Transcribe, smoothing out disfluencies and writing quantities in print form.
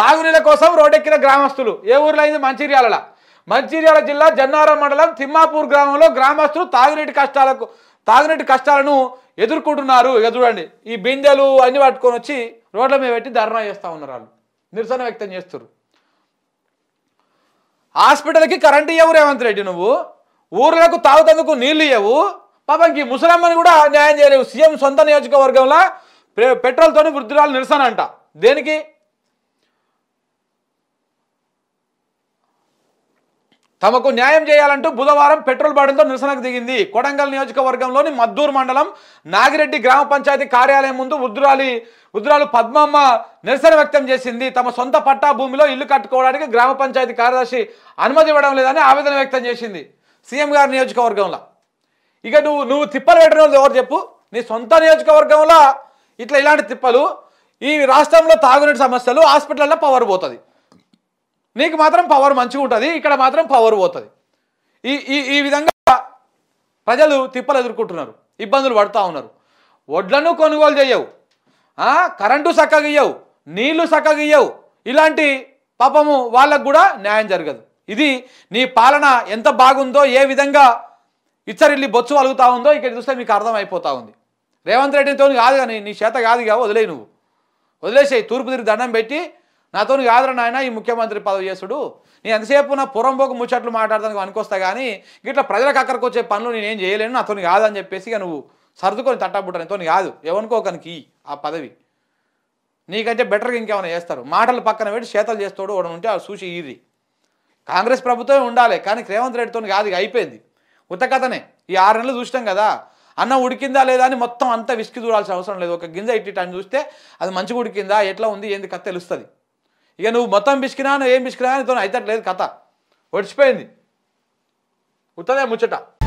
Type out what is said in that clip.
తాగునీళ్ళ కోసం రోడ్డెక్కిన గ్రామస్తులు. ఏ ఊర్లో అయింది? మంచిర్యాల. మంచిర్యాల జిల్లా జన్నారం మండలం తిమ్మాపూర్ గ్రామంలో గ్రామస్తులు తాగునీటి కష్టాలను ఎదుర్కొంటున్నారు. ఇక చూడండి, ఈ బిందెలు అన్ని పట్టుకొని వచ్చి రోడ్ల మీద పెట్టి ధర్నా చేస్తూ ఉన్నారు. వాళ్ళు నిరసన వ్యక్తం చేస్తారు. హాస్పిటల్కి కరెంటు ఇవ్వవు రేవంత్ రెడ్డి, నువ్వు ఊర్లకు తాగుతందుకు నీళ్లు ఇవ్వవు. పాపంకి ముసలమ్మని కూడా న్యాయం చేయలేవు. సీఎం సొంత నియోజకవర్గంలో పెట్రోల్తోని వృద్ధురాలు నిరసన అంట. దేనికి? తమకు న్యాయం చేయాలంటూ బుధవారం పెట్రోల్ బాటిల్తో నిరసనకు దిగింది. కొడంగల్ నియోజకవర్గంలోని మద్దూరు మండలం నాగిరెడ్డి గ్రామ పంచాయతీ కార్యాలయం ముందు వృద్ధురాలు పద్మమ్మ నిరసన వ్యక్తం చేసింది. తమ సొంత పట్టా భూమిలో ఇల్లు కట్టుకోవడానికి గ్రామ పంచాయతీ కార్యదర్శి అనుమతి ఇవ్వడం లేదని ఆవేదన వ్యక్తం చేసింది సీఎం గారి నియోజకవర్గంలో. ఇక నువ్వు తిప్పలు పెట్టిన వాళ్ళు ఎవరు చెప్పు? నీ సొంత నియోజకవర్గంలో ఇలాంటి తిప్పలు. ఈ రాష్ట్రంలో తాగునీటి సమస్యలు, హాస్పిటల్లో పవర్ పోతుంది. నీకు మాత్రం పవర్ మంచిగా ఉంటుంది, ఇక్కడ మాత్రం పవర్ పోతుంది. ఈ విధంగా ప్రజలు తిప్పలు ఎదుర్కొంటున్నారు, ఇబ్బందులు పడుతూ ఉన్నారు. వడ్లను కొనుగోలు చేయవు, కరెంటు చక్కగా ఇయ్యవు, నీళ్లు చక్కగా ఇయ్యవు. ఇలాంటి పాపము వాళ్ళకు కూడా న్యాయం జరగదు. ఇది నీ పాలన ఎంత బాగుందో, ఏ విధంగా ఇచ్చరిల్లి బొచ్చు వలుగుతూ ఉందో ఇక్కడ చూస్తే మీకు అర్థమైపోతూ ఉంది. రేవంత్ రెడ్డితో కాదు కానీ, నీ చేత కాదుగా, వదిలేయి. నువ్వు వదిలేసేయి. తూర్పు తిరిగి దండం పెట్టి నాతో కాదురా నాయన ఈ ముఖ్యమంత్రి పదవి చేసుడు, నేను ఎంతసేపు నా పురంబోకు ముచ్చట్లు మాట్లాడతానికి అనుకొస్తా కానీ ఇట్లా ప్రజలకు అక్కడికి వచ్చే పనులు నేనేం చేయలేను, నాతో కాదని చెప్పేసి ఇక నువ్వు సర్దుకొని తట్టబుట్టని తోని కాదు. ఎవనుకోకనికి ఆ పదవి నీకంటే బెటర్గా ఇంకేమైనా చేస్తారు. మాటలు పక్కన పెట్టి చేతలు చేస్తాడు వాడు ఉంటే అది చూసి ఈరి. కాంగ్రెస్ ప్రభుత్వమే ఉండాలి కానీ రేవంత్ రెడ్డితో కాదు. ఇక అయిపోయింది ఉత్తకథనే. ఈ 6 నెలలు చూసినాం కదా, అన్నం ఉడికిందా లేదా అని మొత్తం అంతా విసికి చూడాల్సిన అవసరం లేదు. ఒక గింజ అని చూస్తే అది మంచిగా ఉడికిందా, ఎట్లా ఉంది, ఏంది కథ తెలుస్తుంది. ఇక నువ్వు మొత్తం బిసికినా, ఏం బిసికినా నీతో అయితే లేదు, కథ ఒడిచిపోయింది. ఉత్తదే ముచ్చట.